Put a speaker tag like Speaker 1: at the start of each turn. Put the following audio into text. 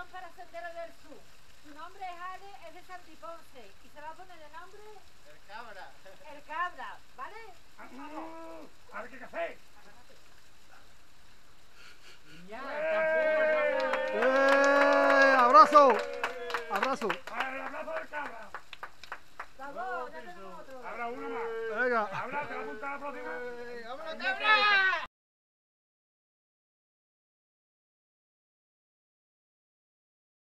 Speaker 1: invitación para Sendero del Sur. Su nombre es Ale, es de Santiponce y se va a poner el nombre...
Speaker 2: El Cabra.
Speaker 1: El Cabra, ¿vale?
Speaker 3: Vamos. A ver qué café.
Speaker 4: ¡Abrazo! ¡Abrazo!
Speaker 3: El abrazo del Cabra.
Speaker 1: Vamos, ya tenemos otro.
Speaker 3: Habrá uno más.
Speaker 4: Venga.
Speaker 3: Habla, te va a apuntar a la próxima.
Speaker 2: ¡Vámonos, Cabra!